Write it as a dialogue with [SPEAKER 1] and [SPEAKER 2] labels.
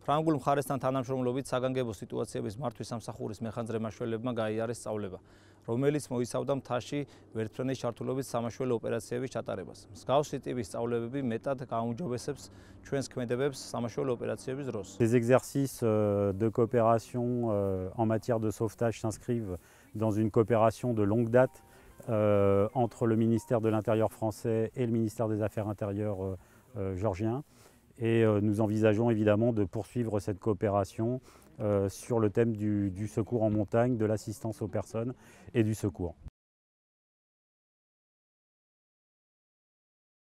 [SPEAKER 1] ფრანგულ მხარესთან თანამშრომლობით საგანგებო სიტუაციების მართვის სამსახურის მეხანძრე მაშველებმა გაიარეს სწავლება, რომელიც მოიცავდა მთაში ვერტმფრენის ჩართულობით სამაშველო ოპერაციების ჩატარებას. მსგავსი ტიპის სწავლებები მეტად გააუმჯობესებს ჩვენს ქმედებებს სამაშველო ოპერაციების დროს.
[SPEAKER 2] Les exercices de coopération en matière de sauvetage s'inscrivent dans une coopération de longue date entre le ministère de l'Intérieur français et le ministère des Affaires intérieures géorgien. Et nous envisageons évidemment de poursuivre cette coopération sur le thème du secours en montagne, de l'assistance aux personnes et du secours.